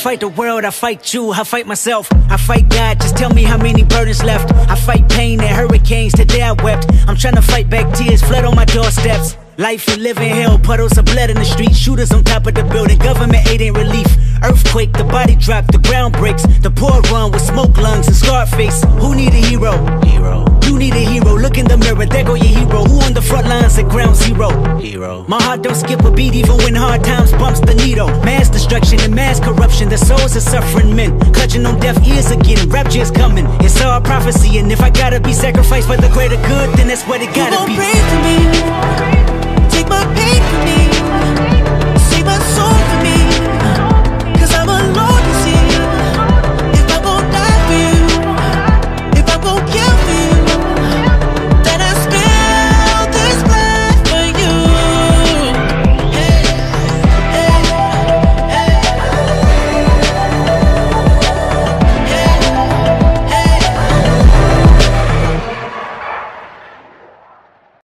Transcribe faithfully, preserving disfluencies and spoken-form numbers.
fight the world, I fight you, I fight myself, I fight God, just tell me how many burdens left. I fight pain and hurricanes, today I wept. I'm trying to fight back tears, flood on my doorsteps. Life you live in hell, puddles of blood in the street, shooters on top of the building, government aid ain't relief. Earthquake, the body drop, the ground breaks, the poor run with smoke lungs and scarred face. Who need a hero? Hero. You need a hero, look in the mirror, there go your hero. Who on the front lines at ground zero? Hero. My heart don't skip a beat even when hard times bumps the needle. Mass destruction and mass corruption, the souls of suffering men, clutching on deaf ears again, rapture's coming. It's all prophecy, and if I gotta be sacrificed for the greater good, then that's what it gotta be. You gon' pray for me, take my pain from me.